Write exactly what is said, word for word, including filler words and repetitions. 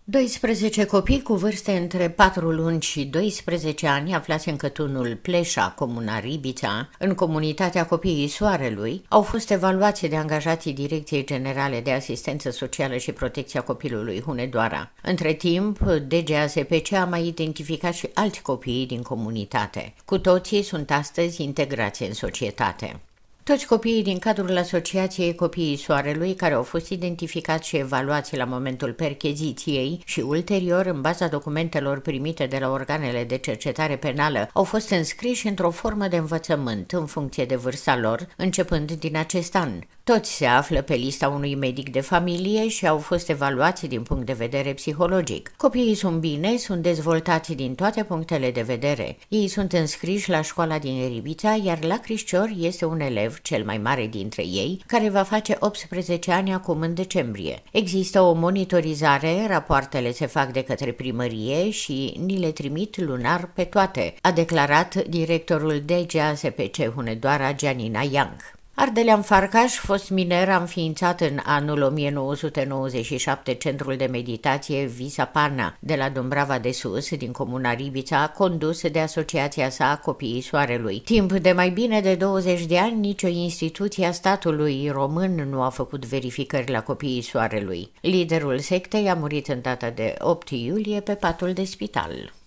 doisprezece copii cu vârste între patru luni și doisprezece ani aflați în cătunul Pleșa, comuna Ribița, în comunitatea Copiii Soarelui, au fost evaluați de angajații Direcției Generale de Asistență Socială și Protecția Copilului Hunedoara. Între timp, D G A S P C a mai identificat și alți copii din comunitate. Cu toții sunt astăzi integrați în societate. Toți copiii din cadrul Asociației Copiii Soarelui, care au fost identificați și evaluați la momentul percheziției și ulterior în baza documentelor primite de la organele de cercetare penală, au fost înscriși într-o formă de învățământ în funcție de vârsta lor, începând din acest an. Toți se află pe lista unui medic de familie și au fost evaluați din punct de vedere psihologic. Copiii sunt bine, sunt dezvoltați din toate punctele de vedere. Ei sunt înscriși la școala din Ribița, iar la Crișcior este un elev, cel mai mare dintre ei, care va face optsprezece ani acum în decembrie. Există o monitorizare, rapoartele se fac de către primărie și ni le trimit lunar pe toate, a declarat directorul D G A S P C Hunedoara, Gianina Young. Ardelean Farcaș, fost miner, a înființat în anul o mie nouă sute nouăzeci și șapte centrul de meditație Visa Pana de la Dumbrava de Sus, din comuna Ribița, condus de asociația sa Copiii Soarelui. Timp de mai bine de douăzeci de ani, nicio instituție a statului român nu a făcut verificări la Copiii Soarelui. Liderul sectei a murit în data de opt iulie pe patul de spital.